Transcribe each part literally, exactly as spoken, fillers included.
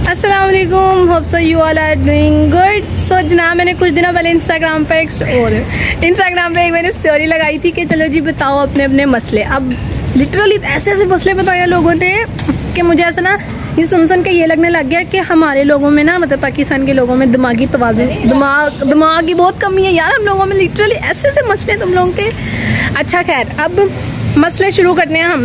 अस्सलाम वालेकुम, hope so you all are doing good. So जनाब, मैंने कुछ दिनों पहले इंस्टाग्राम पे एक और इंस्टाग्राम पे एक मैंने स्टोरी लगाई थी कि चलो जी बताओ अपने अपने मसले। अब लिटरली ऐसे ऐसे मसले बताए लोगों ने कि मुझे ऐसा ना ये सुन सुन के ये लगने लग गया कि हमारे लोगों में ना, मतलब पाकिस्तान के लोगों में दिमागी तवाज़ुन, दिमाग दिमाग की बहुत कमी है यार। हम लोगों में लिटरली ऐसे ऐसे मसले तुम लोगों के। अच्छा खैर, अब मसले शुरू करते हैं हम।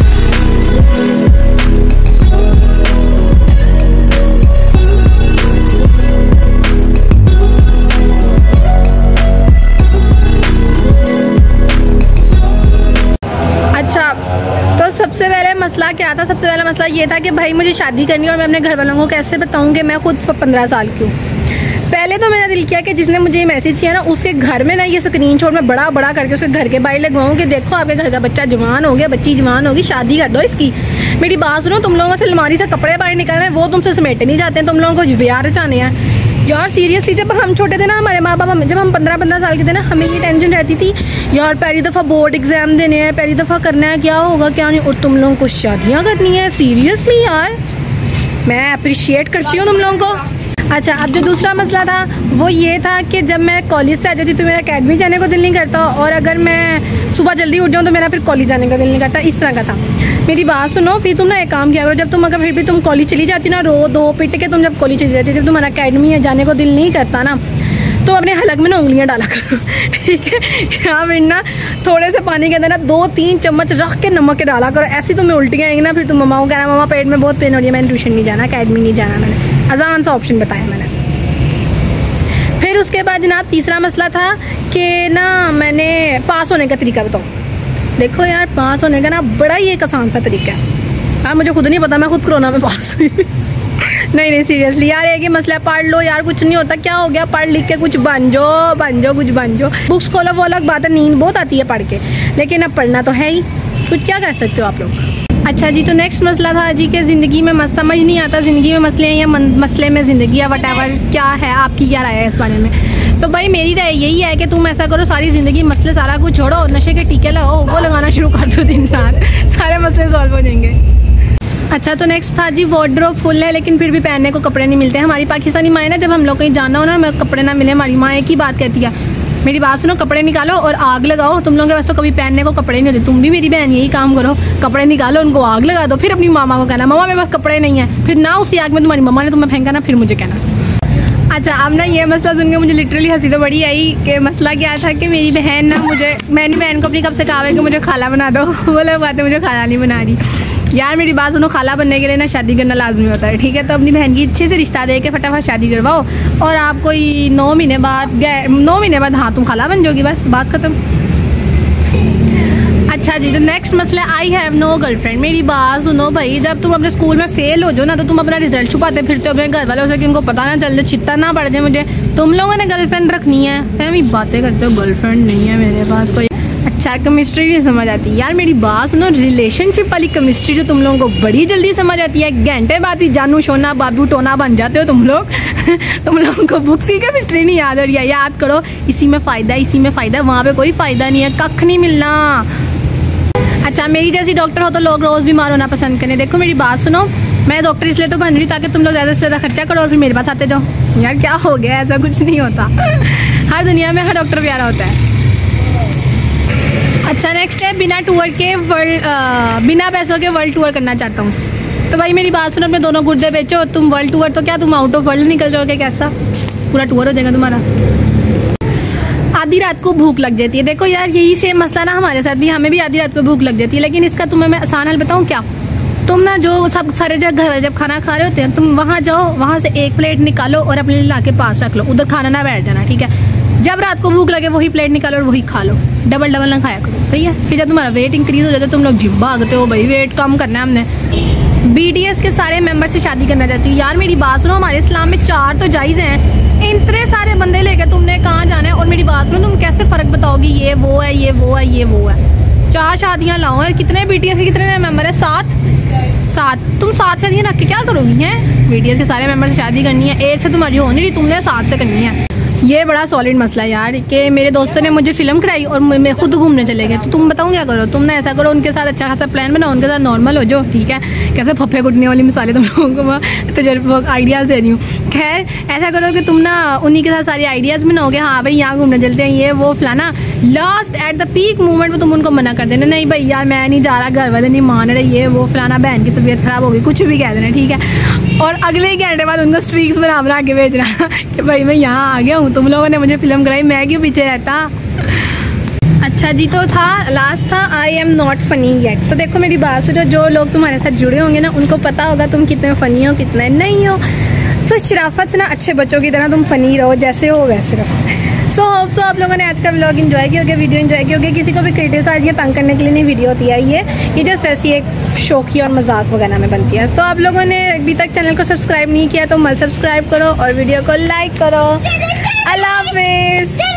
सबसे पहले मसला क्या था? सबसे पहला मसला ये था कि भाई मुझे शादी करनी है और मैं अपने घर वालों को कैसे बताऊं कि मैं खुद पंद्रह साल की हूँ। पहले तो मेरा दिल किया कि जिसने मुझे ये मैसेज किया ना उसके घर में ना ये स्क्रीनशॉट में बड़ा बड़ा करके उसके घर के बाहर लगवाऊं कि देखो आपके घर का बच्चा जवान हो गया, बच्ची जवान होगी, शादी कर दो इसकी। मेरी बात सुनो, तुम लोगों से अलमारी से कपड़े बाहर निकलने वो तुमसे समेटे नहीं जाते, तुम लोगों को ब्याह रचाने हैं यार। सीरियसली जब हम छोटे थे ना, हमारे माँ बाप जब हम पंद्रह पंद्रह साल के थे ना, हमें ये टेंशन रहती थी यार पहली दफ़ा बोर्ड एग्जाम देने हैं, पहली दफ़ा करना है, क्या होगा क्या नहीं, और तुम लोगों को शादियाँ करनी है। सीरियसली यार मैं अप्रिशिएट करती हूँ तुम लोगों को। अच्छा, अब जो दूसरा मसला था वो ये था कि जब मैं कॉलेज से आ जाती तो मेरा अकेडमी जाने को दिल नहीं करता, और अगर मैं सुबह जल्दी उठ जाऊँ तो मेरा फिर कॉलेज जाने का दिल नहीं करता। इस तरह का था। मेरी बात सुनो, फिर तुम ना एक काम किया करो, जब तुम अगर फिर भी तुम कॉलेज चली जाती ना, रो दो पिट के तुम जब कॉलेज चली जाती, जब तुम्हारा अकेडमी है जाने को दिल नहीं करता ना, तो अपने हलक में ना उंगलियां डाला करो, ठीक है। यहाँ फिर ना थोड़े से पानी के अंदर ना दो तीन चम्मच रख के नमक के डाला करो, ऐसी तुम्हें उल्टियाँ आएंगी ना, फिर तुम मम्मा को कहना मम्मा पेट में बहुत पेन हो रही है, मैंने ट्यूशन नहीं जाना, अकेडमी नहीं जाना। मैंने आसान सा ऑप्शन बताया मैंने। फिर उसके बाद जनाब तीसरा मसला था कि ना मैंने पास होने का तरीका बताओ। देखो यार, पास होने का ना बड़ा ही एक आसान सा तरीका है यार, मुझे खुद नहीं पता, मैं खुद कोरोना में पास हुई। नहीं नहीं सीरियसली यार, एक ही मसला है, पढ़ लो यार, कुछ नहीं होता, क्या हो गया, पढ़ लिख के कुछ बन जाओ बन जाओ कुछ बन जाओ। बुक्स खोलो वो अलग बात है, नींद बहुत आती है पढ़ के, लेकिन अब पढ़ना तो है ही, कुछ क्या कर सकते हो आप लोग। अच्छा जी, तो नेक्स्ट मसला था जी कि ज़िंदगी में मस समझ नहीं आता, ज़िंदगी में मसले हैं या मसले में ज़िंदगी या वट एवर, क्या है आपकी क्या राय है इस बारे में? तो भाई मेरी राय यही है कि तुम ऐसा करो, सारी ज़िंदगी मसले सारा कुछ छोड़ो, नशे के टीके लगाओ, वो लगाना शुरू कर दो दिन रात, सारे मसले सॉल्व हो जाएंगे। अच्छा, तो नेक्स्ट था जी वार्डरोब फुल है लेकिन फिर भी पहनने को कपड़े नहीं मिलते। हमारी पाकिस्तानी माँ ना, जब हम लोग कहीं जाना हो ना, कपड़े ना मिले, हमारी माँ एक ही बात कहती है, मेरी बात सुनो, कपड़े निकालो और आग लगाओ। तुम लोगों के पास तो कभी पहनने को कपड़े नहीं होते, तुम भी मेरी बहन यही काम करो, कपड़े निकालो उनको आग लगा दो, फिर अपनी मामा को कहना मामा मेरे पास कपड़े नहीं है, फिर ना उसी आग में तुम्हारी मम्मा ने तुम्हें फेंका ना, फिर मुझे कहना। अच्छा, अब ना ये मसला सुन के मुझे लिटरली हंसी तो बड़ी आई कि मसला क्या था कि मेरी बहन ना मुझे, मैंने बहन को अपनी कब से कहा है कि मुझे खाला बना दो, वो लोग बातें मुझे खाला नहीं बना रही। यार मेरी बात सुनो, खाला बनने के लिए ना शादी करना लाजमी होता है, ठीक है। तो अपनी बहन की अच्छे से रिश्ता दे के फटाफट शादी करवाओ, और आप कोई नौ महीने बाद नौ महीने बाद हाँ तुम खाला बन जाओगी, बस बात खत्म। अच्छा जी, तो नेक्स्ट मसला, आई हैव नो गर्लफ्रेंड। मेरी बात सुनो भाई, जब तुम अपने स्कूल में फेल हो जाओ ना, तो तुम अपना रिजल्ट छुपाते फिरते हो अपने घर वालों से कि उनको पता ना चल जाए, चित्ता ना पड़ जाए मुझे, तुम लोगों ने गर्लफ्रेंड रखनी है, मैं बातें करते हो गर्लफ्रेंड नहीं है मेरे पास कोई। अच्छा, केमिस्ट्री नहीं समझ आती यार। मेरी बात सुनो, रिलेशनशिप वाली केमिस्ट्री जो तुम लोगों को बड़ी जल्दी समझ आती है, घंटे बाद ही जानू शोना बाबू टोना बन जाते हो तुम लोग। तुम लोगों को बुक्स की केमिस्ट्री नहीं याद हो रही है, याद करो, इसी में फायदा इसी में फायदा, वहाँ पे कोई फायदा नहीं है, कख नहीं मिलना। अच्छा, मेरी जैसी डॉक्टर हो तो लोग रोज बीमार होना पसंद करें। देखो मेरी बात सुनो, मैं डॉक्टर इसलिए तो बन रही ताकि तुम लोग ज्यादा से ज्यादा खर्चा करो और फिर मेरे पास आते जाओ। यार क्या हो गया, ऐसा कुछ नहीं होता, हर दुनिया में हर डॉक्टर प्यारा होता है। अच्छा, नेक्स्ट है बिना टूर के वर्ल्ड, बिना पैसों के वर्ल्ड टूर करना चाहता हूँ। तो भाई मेरी बात सुनो, अपने दोनों गुर्दे बेचो, तुम वर्ल्ड टूर तो क्या तुम आउट ऑफ वर्ल्ड निकल जाओगे, कैसा पूरा टूर हो जाएगा तुम्हारा। आधी रात को भूख लग जाती है। देखो यार, यही सेम मसला ना हमारे साथ भी, हमें भी आधी रात को भूख लग जाती है, लेकिन इसका तुम्हें मैं आसान हल बताऊँ क्या? तुम ना जो सब सारे जगह जब खाना खा रहे होते हैं, तुम वहाँ जाओ, वहाँ से एक प्लेट निकालो और अपने लिए ला के पास रख लो, उधर खाना ना बैठ जाना, ठीक है। जब रात को भूख लगे वही प्लेट निकालो और वही खा लो, डबल डबल ना खाया करो, सही है। फिर जब तुम्हारा वेट इंक्रीज हो जाता है तुम लोग जिम भागते हो, भाई वेट कम करना है हमने। बीटीएस के सारे मेंबर से शादी करना चाहती है। यार मेरी बात सुनो, हमारे इस्लाम में चार तो जायज़ हैं, इतने सारे बंदे लेके तुमने कहाँ जाना है? और मेरी बात सुनो, तुम कैसे फर्क बताओगी ये वो है ये वो है ये वो है? चार शादियाँ लाओ यार, कितने बीटीएस के कितने मेंबर है? सात सात तुम सात शादियाँ रख के क्या करोगी हैं? बीटीएस के सारे मेंबर से शादी करनी है, एक से तुम्हारी हो नहीं रही, तुमने सात से करनी है। ये बड़ा सॉलिड मसला है यार कि मेरे दोस्तों ने मुझे फिल्म कराई और मैं खुद घूमने चले गए। तो तुम बताओ क्या करो, तुम ना ऐसा करो उनके साथ अच्छा खासा प्लान बनाओ, उनके साथ नॉर्मल हो जाओ, ठीक है। कैसे फफे गुटने वाली मिसालें तुम लोगों को मैं तजर्बा आइडियाज़ दे रही हूँ। खैर ऐसा करो कि तुम ना उन्हीं के साथ सारी आइडियाज़ बनाओगे, हाँ भाई यहाँ घूमने चलते हैं ये वो फलाना। Last at the peak moment में तुम उनको मना कर देना, नहीं भाई यार मैं नहीं जा रहा, घर वाले नहीं मान रहे, ये वो फलाना, बहन की तबीयत खराब होगी, कुछ भी कह देना, ठीक है। और अगले ही घंटे बाद उनको स्ट्रीक्स बना बना के भेजना कि भाई मैं यहाँ आ गया हूँ, तुम लोगों ने मुझे फिल्म कराई, मैं क्यों पीछे रहता। अच्छा जी, तो था लास्ट था I am not funny yet. तो देखो मेरी बात सुनो, जो लोग तुम्हारे साथ जुड़े होंगे ना उनको पता होगा तुम कितने फनी हो कितने नहीं हो। सो शराफत से ना अच्छे बच्चों की तरह तुम फनी रहो, जैसे हो वैसे रहो। सो होप सो आप लोगों ने आज का व्लॉग एंजॉय किया होगा, वीडियो एंजॉय किया होगा। किसी को भी क्रिटिसाइज या तंग करने के लिए नहीं वीडियो होती है ये ये जस्ट ऐसी एक शौकी और मजाक वगैरह में बनती है। तो आप लोगों ने अभी तक चैनल को सब्सक्राइब नहीं किया तो मत सब्सक्राइब करो और वीडियो को लाइक करो। अल्लाह हाफिज़।